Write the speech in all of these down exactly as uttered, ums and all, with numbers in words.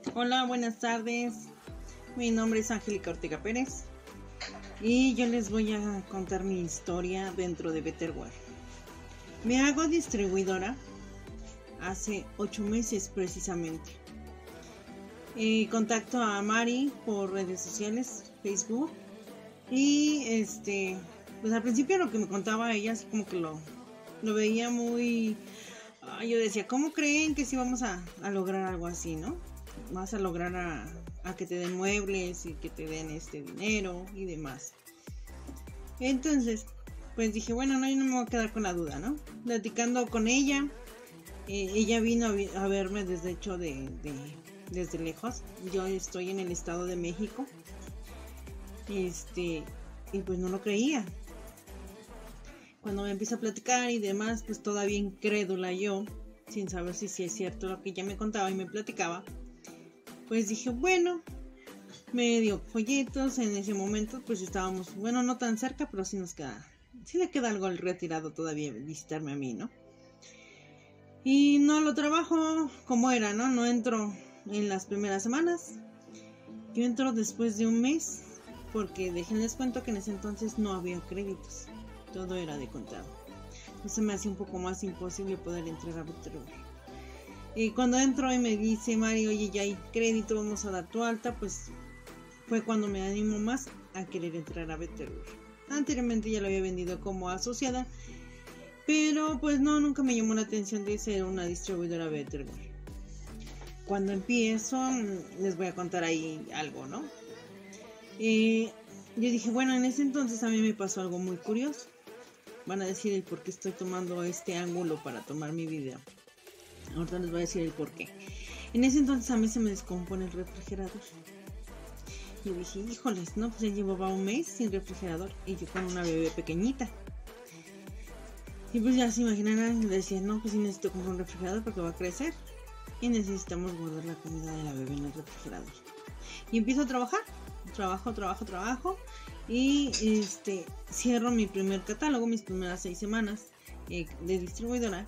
Hola, buenas tardes. Mi nombre es Angélica Ortega Pérez y yo les voy a contar mi historia dentro de Betterware. Me hago distribuidora hace ocho meses precisamente. Eh, contacto a Mari por redes sociales, Facebook, y este, pues al principio lo que me contaba ella, así como que lo, lo veía muy... Yo decía, ¿cómo creen que sí vamos a, a lograr algo así, no? Vas a lograr a, a que te den muebles y que te den este dinero y demás. Entonces, pues dije, bueno, no, yo no me voy a quedar con la duda, ¿no? Platicando con ella, eh, ella vino a, a verme desde hecho de, de, desde lejos. Yo estoy en el Estado de México. Este, y pues no lo creía. Cuando me empieza a platicar y demás, pues todavía incrédula yo, sin saber si, si es cierto lo que ella me contaba y me platicaba, pues dije, bueno, me dio folletos. En ese momento pues estábamos, bueno, no tan cerca, pero sí nos queda, sí le queda algo al retirado todavía visitarme a mí, ¿no? Y no lo trabajo como era, ¿no? No entro en las primeras semanas, yo entro después de un mes, porque déjenles cuento que en ese entonces no había créditos. Todo era de contado. Eso me hacía un poco más imposible poder entrar a Betterware. Y cuando entro y me dice Mari, oye, ya hay crédito, vamos a dar tu alta, pues fue cuando me animó más a querer entrar a Betterware. Anteriormente ya lo había vendido como asociada, pero pues no, nunca me llamó la atención de ser una distribuidora Betterware. Cuando empiezo, les voy a contar ahí algo, ¿no? Eh, yo dije, bueno, en ese entonces a mí me pasó algo muy curioso. Van a decir el por qué estoy tomando este ángulo para tomar mi video. Ahorita les voy a decir el por qué. En ese entonces a mí se me descompone el refrigerador. Y dije, híjoles, no, pues ya llevaba un mes sin refrigerador y yo con una bebé pequeñita. Y pues ya se imaginarán, decía, no, pues sí necesito comprar un refrigerador porque va a crecer. Y necesitamos guardar la comida de la bebé en el refrigerador. Y empiezo a trabajar, trabajo, trabajo, trabajo. Y este cierro mi primer catálogo, mis primeras seis semanas eh, de distribuidora,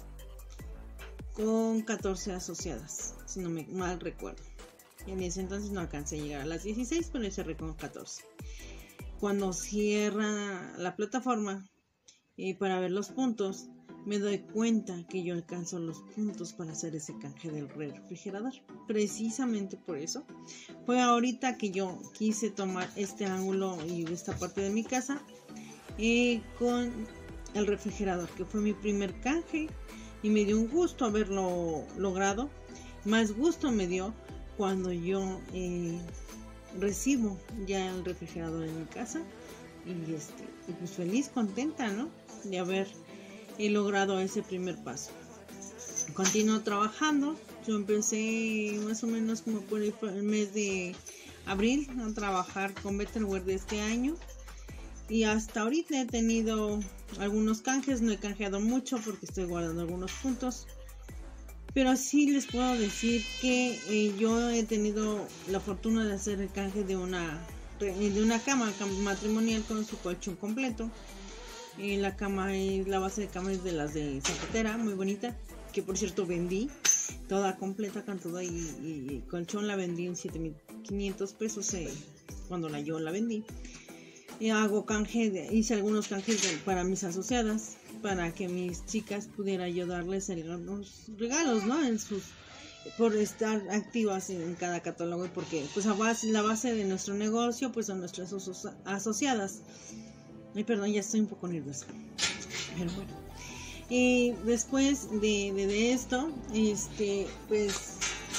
con catorce asociadas, si no me mal recuerdo. Y en ese entonces no alcancé a llegar a las dieciséis, pero cerré con catorce. Cuando cierra la plataforma eh, para ver los puntos, me doy cuenta que yo alcanzo los puntos para hacer ese canje del refrigerador. Precisamente por eso fue ahorita que yo quise tomar este ángulo y esta parte de mi casa eh, con el refrigerador, que fue mi primer canje, y me dio un gusto haberlo logrado. Más gusto me dio cuando yo eh, recibo ya el refrigerador en mi casa y, este, y pues feliz, contenta, ¿no? De haber he logrado ese primer paso. Continuo trabajando. Yo empecé más o menos como por el, el mes de abril a trabajar con Betterware de este año, y hasta ahorita he tenido algunos canjes. No he canjeado mucho porque estoy guardando algunos puntos, pero sí les puedo decir que eh, yo he tenido la fortuna de hacer el canje de una de una cama matrimonial con su colchón completo. Eh, la cama es, la base de cama es de las de Zapatera, muy bonita, que por cierto vendí toda completa con todo, y, y, y colchón la vendí en siete mil quinientos pesos eh, cuando la yo la vendí. Y hago canje, de, hice algunos canjes de, para mis asociadas, para que mis chicas pudiera yo darles algunos regalos, ¿no? En sus, por estar activas en, en cada catálogo, porque pues a base, la base de nuestro negocio pues son nuestras aso- asociadas. Ay, perdón, ya estoy un poco nerviosa. Pero bueno. Y después de, de, de esto, este, pues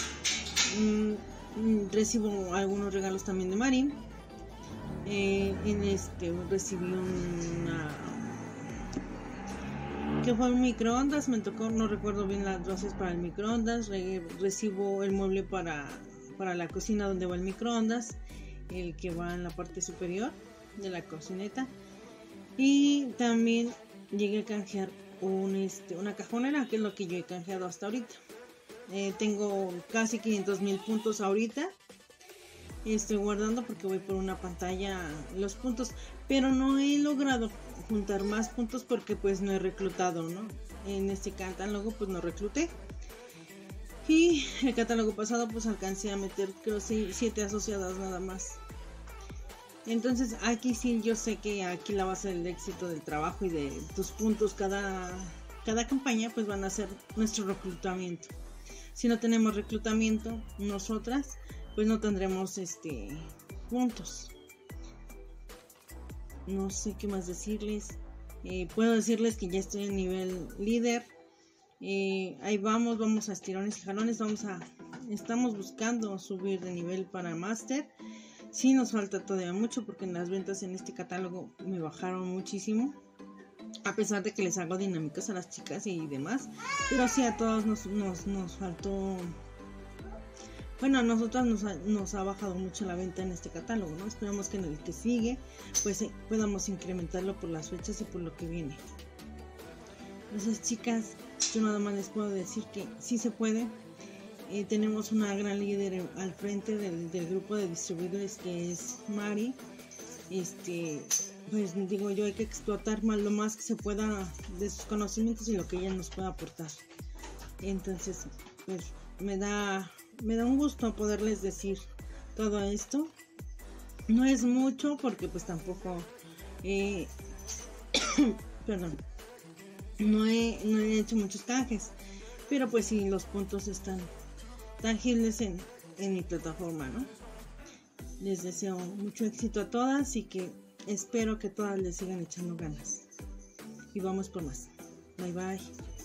mmm, recibo algunos regalos también de Mari. Eh, en este recibí una que fue un microondas, me tocó, no recuerdo bien las dosis para el microondas. Re, recibo el mueble para, para la cocina donde va el microondas, el que va en la parte superior de la cocineta. Y también llegué a canjear un, este, una cajonera, que es lo que yo he canjeado hasta ahorita. Eh, tengo casi quinientos mil puntos ahorita. Estoy guardando porque voy por una pantalla los puntos, pero no he logrado juntar más puntos porque pues no he reclutado, ¿no? En este catálogo pues no recluté. Y el catálogo pasado pues alcancé a meter creo siete asociadas nada más. Entonces aquí sí yo sé que aquí la base del éxito del trabajo y de tus puntos cada, cada campaña pues van a ser nuestro reclutamiento. Si no tenemos reclutamiento nosotras pues no tendremos este puntos. No sé qué más decirles. Eh, puedo decirles que ya estoy en nivel líder. Eh, ahí vamos, vamos a estirones y jalones, vamos a, estamos buscando subir de nivel para máster. Sí nos falta todavía mucho porque en las ventas en este catálogo me bajaron muchísimo, a pesar de que les hago dinámicas a las chicas y demás, pero sí a todos nos, nos, nos faltó, bueno, a nosotras nos ha, nos ha bajado mucho la venta en este catálogo, ¿no? Esperamos que en el que sigue pues eh, podamos incrementarlo por las fechas y por lo que viene. Entonces, chicas, yo nada más les puedo decir que sí se puede. Eh, tenemos una gran líder al frente del, del grupo de distribuidores que es Mari. Este, pues digo yo, hay que explotar más, lo más que se pueda de sus conocimientos y lo que ella nos pueda aportar. Entonces, pues me da, me da un gusto poderles decir todo esto. No es mucho porque pues tampoco, eh, perdón. No he, no he hecho muchos canjes, pero pues sí, los puntos están tangibles en, en mi plataforma, ¿no? Les deseo mucho éxito a todas y que espero que todas les sigan echando ganas. Y vamos por más. Bye bye.